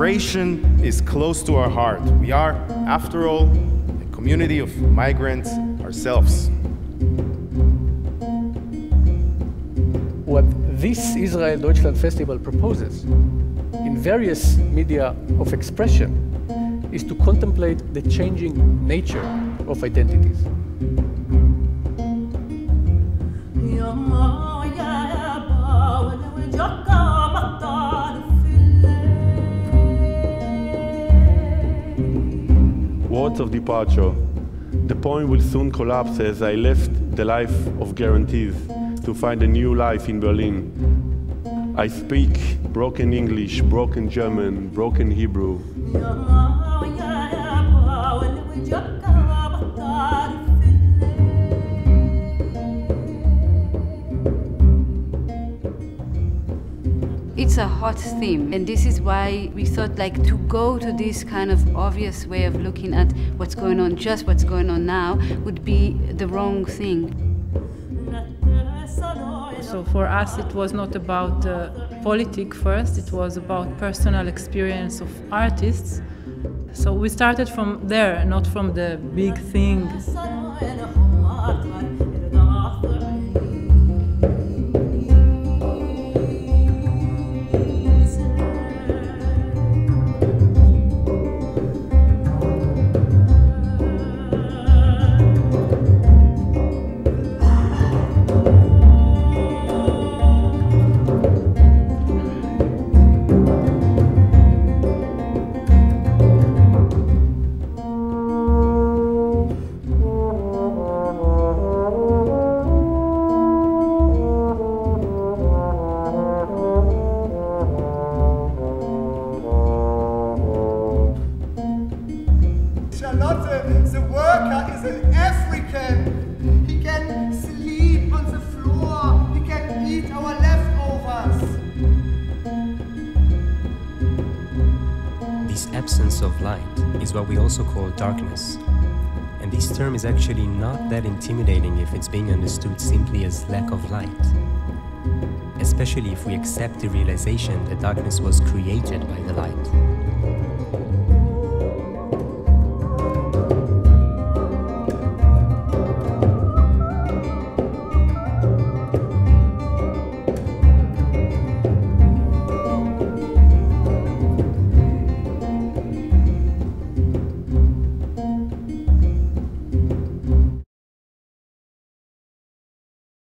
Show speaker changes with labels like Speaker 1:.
Speaker 1: Migration is close to our heart. We are, after all, a community of migrants ourselves.
Speaker 2: What this Israel Deutschland Festival proposes in various media of expression is to contemplate the changing nature of identities.
Speaker 3: Words of departure. The poem will soon collapse as I left the life of guarantees to find a new life in Berlin. I speak broken English, broken German, broken Hebrew.
Speaker 4: It's a hot theme, and this is why we thought to go to this kind of obvious way of looking at what's going on, just what's going on now, would be the wrong thing.
Speaker 5: So for us it was not about politics first, it was about personal experience of artists. So we started from there, not from the big thing.
Speaker 6: The worker is an African. He can sleep on the floor. He can eat our leftovers.
Speaker 7: This absence of light is what we also call darkness. And this term is actually not that intimidating if it's being understood simply as lack of light. Especially if we accept the realization that darkness was created by the light.